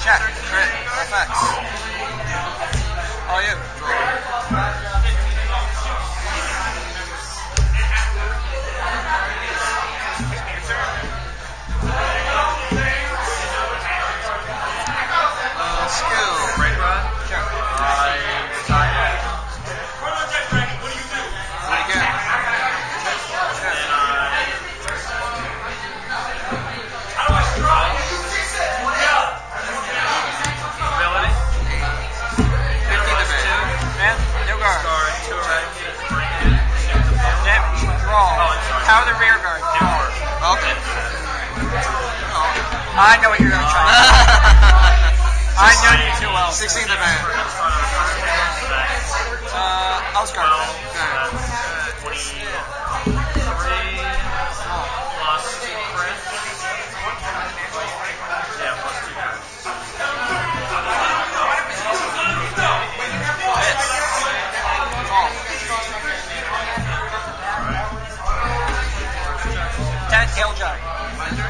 Check. Crit. Effects. All you. Skill. Break run. Sure. What again? Ability. 15 to bang. Man, no guard. Scar 2 effect. Damage. Draw. Power the rear guard. Okay. I know what you're gonna try. I know you too well. 16 to bang. I'll scar it. 23 plus 2 crit. Yeah, plus 2 crit. Tail jump. 16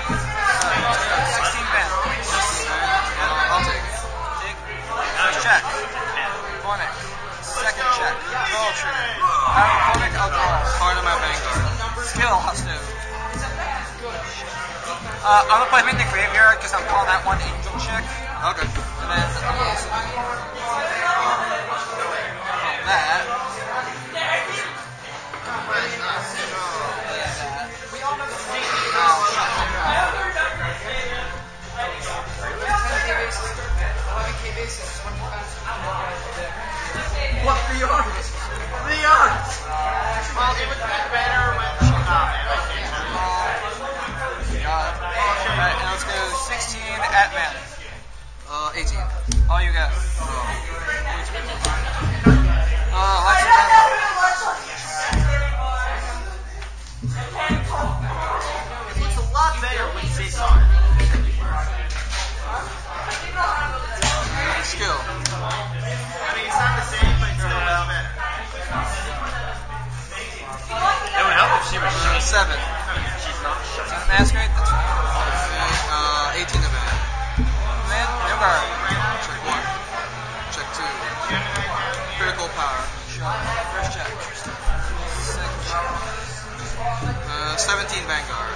bend. I'll take it. Check. Cormack. Second check. Draw trigger. Cormack, I'll draw. Part of my vanguard. Skill has to. I'm gonna put him in the graveyard because I'm calling that one angel check. Okay. And then that. What the artist? The artist! Well, it would be better when she Alright, now let's go 16 at man. 18. All you got. Lots of It's a lot better with Seesaw. Skill. I mean, it's not the same, but it's still better. It would help if she was shiny. 7. She's not shiny. masquerade. That's right. 18 to bang. Man, no guard. Check 1. Check 2. Critical power. First check. Second check. 17 vanguard.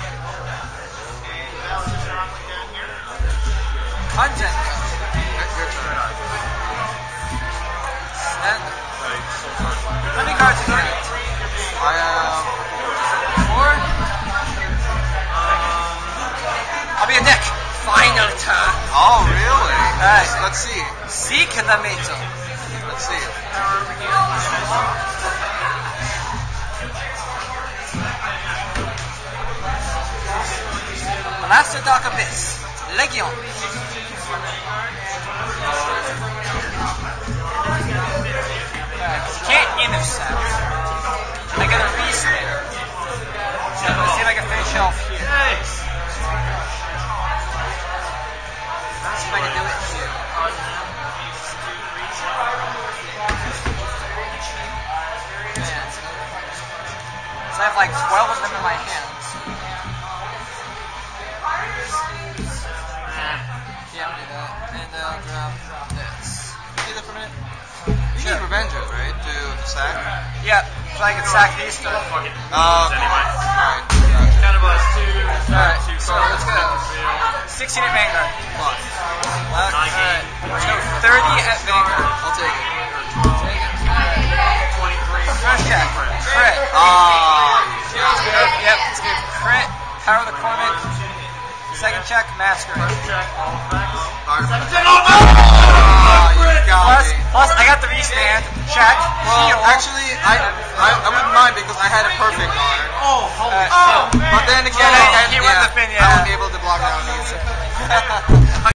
Content. Your turn. And how many cards in here? I have 4. I'll be a dick. Final turn. Oh, really? Alright. Let's see. Seek the metal. Let's see. Master Dark Abyss. Legion. Can't intercept. I got a re-snare. So let's see if I can finish off here. Let's see if I can do it here. Man. So I have like 12 of them in my hands. Yeah, I'll do that. And then I'll grab this. See that for a minute? You need Revenger, right? To sack? Yeah, so I can sack these two. Fuck it. Alright. Kind of us 2. Alright, so let's go. 16 at Vanguard. Plus. Alright, so 30 at Vanguard. I'll take it. Take it. Alright. First check. Crit. Yep, it's good. Crit. Power the Cormack. Second check, Masquerade. First check, all effects. Plus, I got the restand. Check. Well, Heal. actually, I wouldn't mind because I had a perfect on it. Oh, holy But then again, he went the pin, yeah. I wasn't able to block down these.